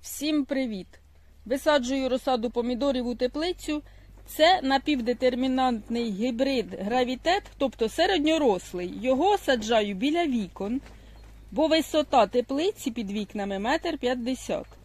Всім привіт! Висаджую розсаду помідорів у теплицю. Це напівдетермінантний гібрид гравітет, тобто середньорослий. Його саджаю біля вікон, бо висота теплиці під вікнами 1,50 м.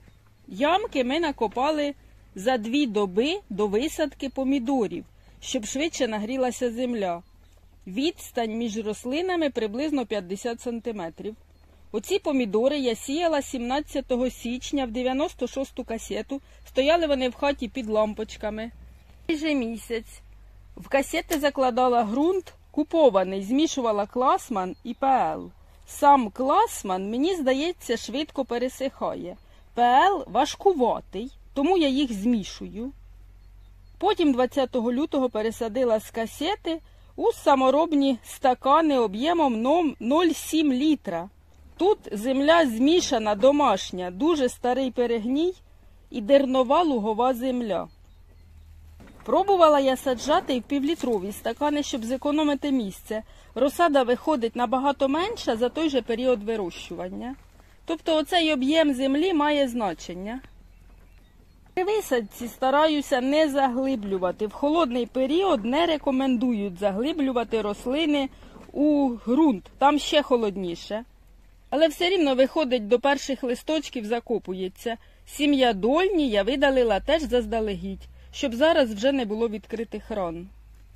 Ямки ми накопали за 2 доби до висадки помідорів, щоб швидше нагрілася земля. Відстань між рослинами приблизно 50 см. Оці помідори я сіяла 17 січня в 96-ту касету. Стояли вони в хаті під лампочками. Майже місяць. В касети закладала ґрунт купований, змішувала Класман і ПЛ. Сам Класман, мені здається, швидко пересихає. ПЛ важкуватий, тому я їх змішую. Потім 20 лютого пересадила з касети у саморобні стакани об'ємом 0,7 літра. Тут земля змішана, домашня, дуже старий перегній і дернова лугова земля. Пробувала я саджати і в півлітрові стакани, щоб зекономити місце. Розсада виходить набагато менша за той же період вирощування. Тобто оцей об'єм землі має значення. При висадці стараюся не заглиблювати. В холодний період не рекомендують заглиблювати рослини у ґрунт, там ще холодніше. Але все рівно виходить до перших листочків, закопується. Сім'я дольні я видалила теж заздалегідь, щоб зараз вже не було відкритих ран.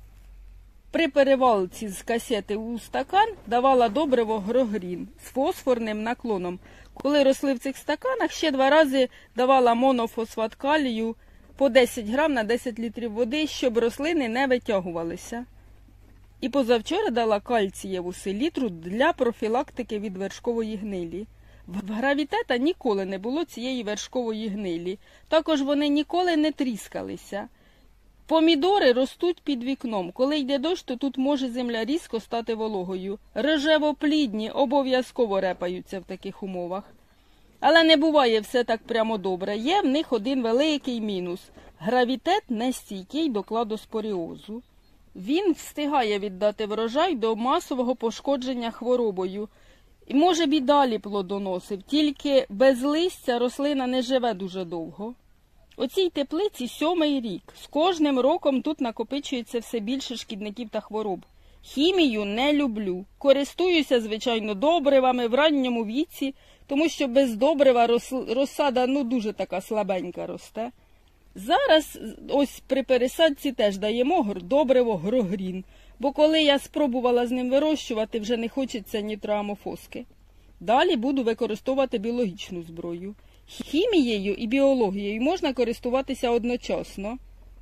При перевалці з касети у стакан давала добриво Грогрін з фосфорним наклоном. Коли росли в цих стаканах, ще 2 рази давала монофосфат калію по 10 грам на 10 літрів води, щоб рослини не витягувалися. І позавчора дала кальцієву селітру для профілактики від вершкової гнилі. В гравітета ніколи не було цієї вершкової гнилі. Також вони ніколи не тріскалися. Помідори ростуть під вікном. Коли йде дощ, то тут може земля різко стати вологою. Рожевоплідні обов'язково репаються в таких умовах. Але не буває все так прямо добре. Є в них один великий мінус. Гравітет не стійкий до кладоспоріозу. Він встигає віддати врожай до масового пошкодження хворобою. І, може б, і далі плодоносив, тільки без листя рослина не живе дуже довго. У цій теплиці 7-й рік. З кожним роком тут накопичується все більше шкідників та хвороб. Хімію не люблю. Користуюся, звичайно, добривами в ранньому віці, тому що без добрива розсада дуже така слабенька росте. Зараз ось при пересадці теж даємо добриво Грогрін, бо коли я спробувала з ним вирощувати, вже не хочеться нітроамофоски. Далі буду використовувати біологічну зброю. Хімією і біологією можна користуватися одночасно.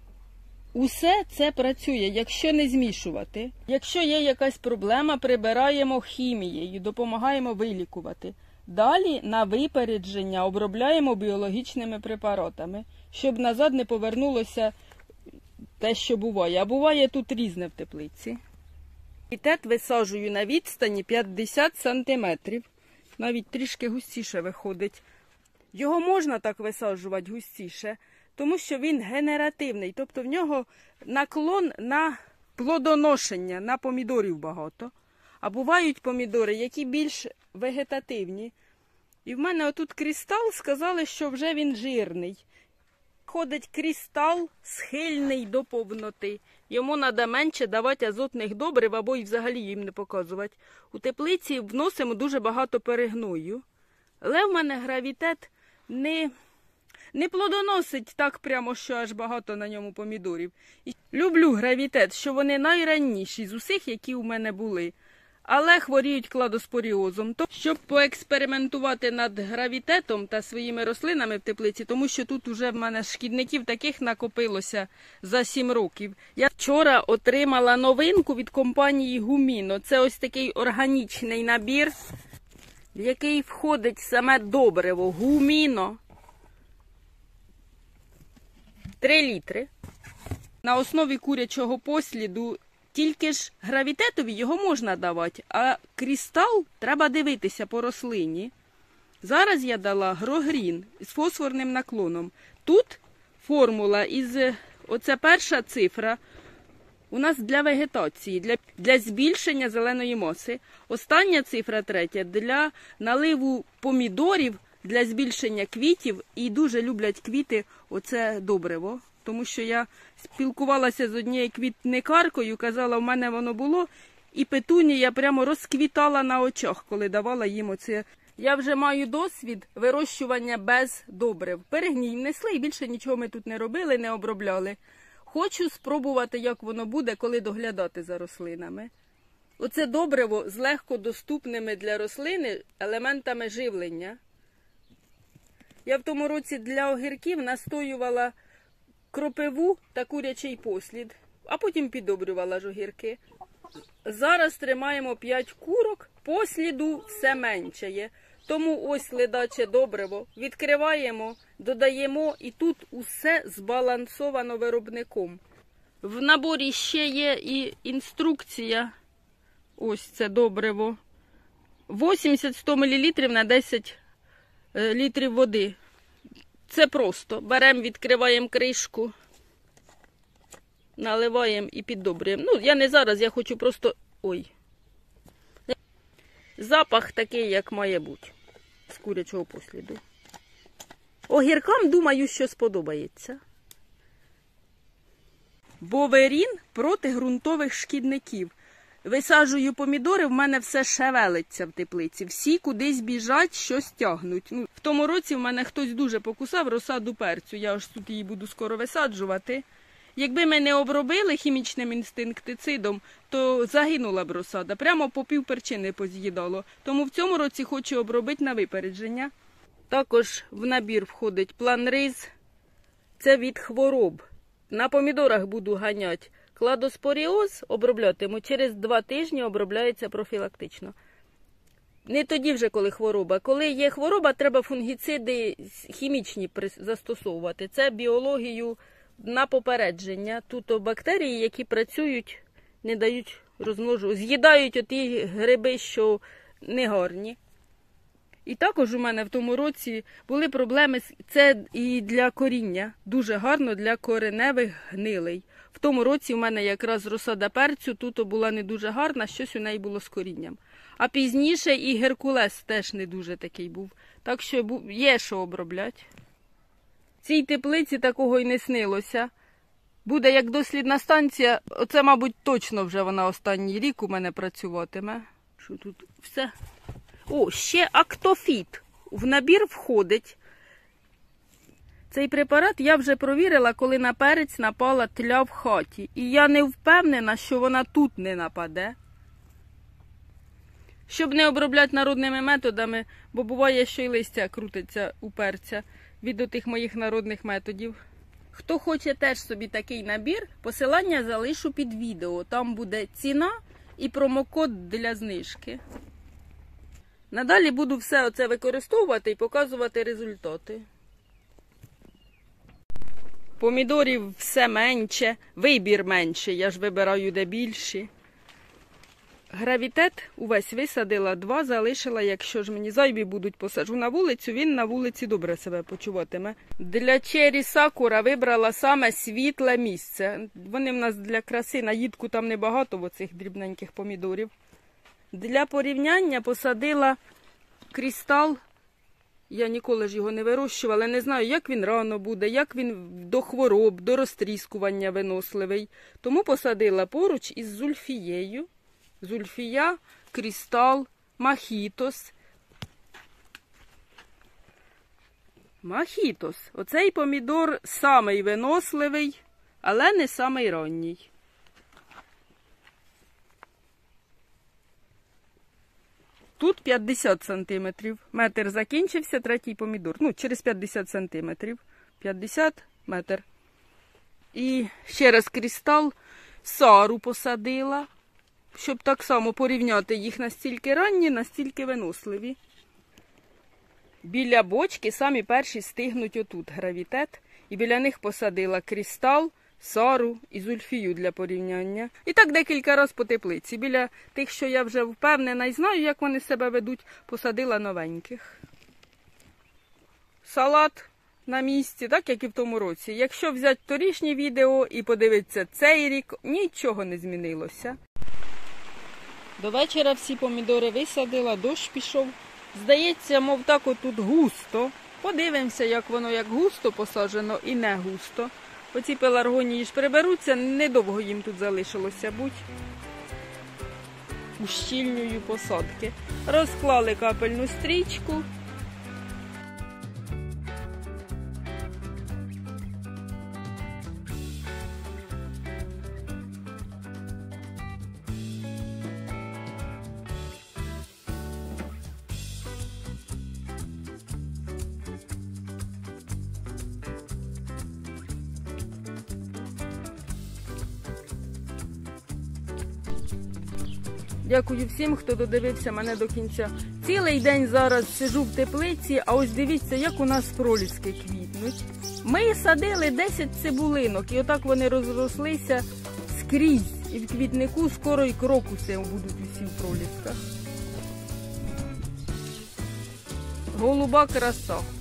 Усе це працює, якщо не змішувати. Якщо є якась проблема, прибираємо хімією, допомагаємо вилікувати. Далі на випередження обробляємо біологічними препаратами, щоб назад не повернулося те, що буває. А буває тут різне в теплиці. Гравітет висаджую на відстані 50 см. Навіть трішки густіше виходить. Його можна так висаджувати густіше, тому що він генеративний. Тобто в нього наклон на плодоношення, на помідорів багато. А бувають помідори, які більш вегетативні. І в мене отут крістал, сказали, що вже він жирний. Ходить крістал схильний до повноти. Йому треба менше давати азотних добрив, або й взагалі їм не показувати. У теплиці вносимо дуже багато перегною. Але в мене гравітет не плодоносить так прямо, що аж багато на ньому помідорів. І люблю гравітет, що вони найранніші з усіх, які у мене були. Але хворіють кладоспоріозом. Щоб поекспериментувати над гравітетом та своїми рослинами в теплиці, тому що тут уже в мене шкідників таких накопилося за 7 років. Я вчора отримала новинку від компанії Гуміно. Це ось такий органічний набір, в який входить саме добриво Гуміно. 3 літри. На основі курячого посліду. Тільки ж гравітетові його можна давати, а крістал треба дивитися по рослині. Зараз я дала Грогрін з фосфорним наклоном. Тут формула оце перша цифра у нас для вегетації, для збільшення зеленої маси. Остання цифра, третя, для наливу помідорів для збільшення квітів, і дуже люблять квіти оце добриво. Тому що я спілкувалася з однією квітникаркою, казала, в мене воно було, і петунія прямо розквітала на очах, коли давала їм оце. Я вже маю досвід вирощування без добрив. Перегній внесли і більше нічого ми тут не робили, не обробляли. Хочу спробувати, як воно буде, коли доглядати за рослинами. Оце добриво з легкодоступними для рослини елементами живлення. Я в тому році для огірків настоювала кропиву та курячий послід, а потім піддобрювала ж огірки. Зараз тримаємо 5 курок, посліду все меншає. Тому ось ледаче добриво, відкриваємо, додаємо, і тут усе збалансовано виробником. В наборі ще є і інструкція, ось це добриво, 80-100 мл на 10 літрів води. Це просто, беремо, відкриваємо кришку, наливаємо і піддобрюємо. Ну, я не зараз, я хочу просто, запах такий, як має бути, з курячого посліду. Огіркам, думаю, що сподобається. Боверін проти ґрунтових шкідників. Висаджую помідори, в мене все шевелиться в теплиці. Всі кудись біжать, щось тягнуть. В тому році в мене хтось дуже покусав розсаду перцю. Я аж тут її буду скоро висаджувати. Якби ми не обробили хімічним інсектицидом, то загинула б розсада. Прямо по пів перчини поз'їдало. Тому в цьому році хочу обробити на випередження. Також в набір входить планриз. Це від хвороб. На помідорах буду ганяти. Кладоспоріоз оброблятиму. Через 2 тижні обробляється профілактично. Не тоді вже, коли хвороба. Коли є хвороба, треба фунгіциди хімічні застосовувати. Це біологію на попередження. Тут бактерії, які працюють, не дають розмножувати, з'їдають оті гриби, що негарні. І також у мене в тому році були проблеми, це і для коріння, дуже гарно для кореневих гнилей. В тому році у мене якраз розсада перцю, тут була не дуже гарна, щось у неї було з корінням. А пізніше і геркулес теж не дуже такий був. Так що є що обробляти. Цій теплиці такого й не снилося. Буде як дослідна станція, оце, мабуть, точно вже вона останній рік у мене працюватиме. Що тут все? О, ще Актофіт. В набір входить. Цей препарат я вже провірила, коли на перець напала тля в хаті. І я не впевнена, що вона тут не нападе. Щоб не обробляти народними методами, бо буває, що й листя крутиться у перця від отих моїх народних методів. Хто хоче теж собі такий набір, посилання залишу під відео. Там буде ціна і промокод для знижки. Надалі буду все оце використовувати і показувати результати. Помідорів все менше, вибір менше, я ж вибираю де більші. Гравітет увесь висадила, 2 залишила, якщо ж мені зайві будуть, посаджу на вулицю, він на вулиці добре себе почуватиме. Для чері сакура вибрала саме світле місце. Вони в нас для краси, наїдку там небагато оцих дрібненьких помідорів. Для порівняння посадила крістал. Я ніколи ж його не вирощувала, не знаю, як він рано буде, як він до хвороб, до розтріскування виносливий. Тому посадила поруч із зульфією. Зульфія, крістал, махітос. Махітос. Оцей помідор самий виносливий, але не самий ранній. Тут 50 сантиметрів. Метр закінчився, 3-й помідор. Ну, через 50 сантиметрів. 50 метр. І ще раз крістал. Сару посадила, щоб так само порівняти їх настільки ранні, настільки виносливі. Біля бочки самі перші стигнуть отут гравітет. І біля них посадила крістал, сару і зульфію для порівняння. І так декілька разів по теплиці. Біля тих, що я вже впевнена і знаю, як вони себе ведуть, посадила новеньких. Салат на місці, так як і в тому році. Якщо взяти торішнє відео і подивитися цей рік, нічого не змінилося. До вечора всі помідори висадила, дощ пішов. Здається, мов так отут густо. Подивимося, як воно як густо посаджено і не густо. Оці пеларгонії ж приберуться, недовго їм тут залишилося будь. Ущільнюю посадки. Розклали капельну стрічку. Дякую всім, хто додивився мене до кінця. Цілий день зараз сиджу в теплиці, а ось дивіться, як у нас проліски квітнуть. Ми садили 10 цибулинок, і отак вони розрослися скрізь. І в квітнику скоро і крокуси будуть усі в пролісках. Голуба краса.